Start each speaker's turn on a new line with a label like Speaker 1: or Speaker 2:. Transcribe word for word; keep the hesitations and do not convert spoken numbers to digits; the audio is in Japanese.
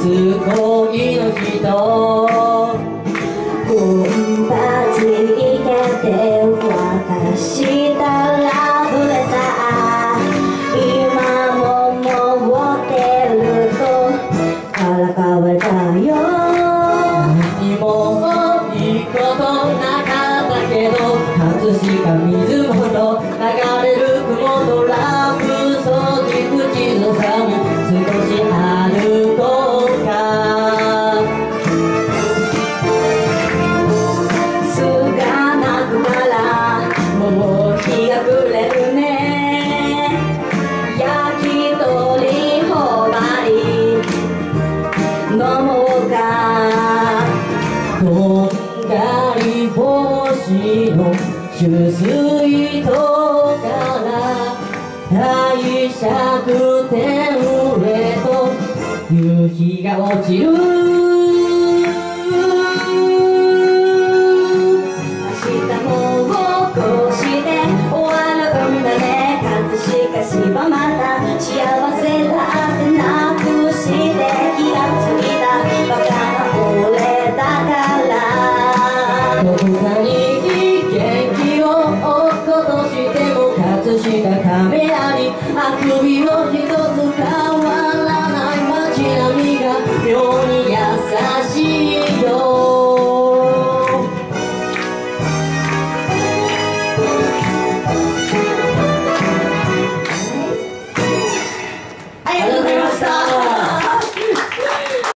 Speaker 1: つ恋の人
Speaker 2: 奮発いけて私たらぶれた今も持ってるとからかわれたよ
Speaker 1: 何もいいことなかったけど葛飾水物流れる雲のラブソディ口ずさみ少し歩こうか
Speaker 2: がなくならもう日が暮れるね焼き鳥ほばり飲もうか
Speaker 1: とんがり星の取水塔から帝釈天へと夕日が落ちる
Speaker 2: また幸せだってなくして気がついたバカな俺だから
Speaker 1: どこかに元気を落っことしても葛飾亀有あくびを一つ変わら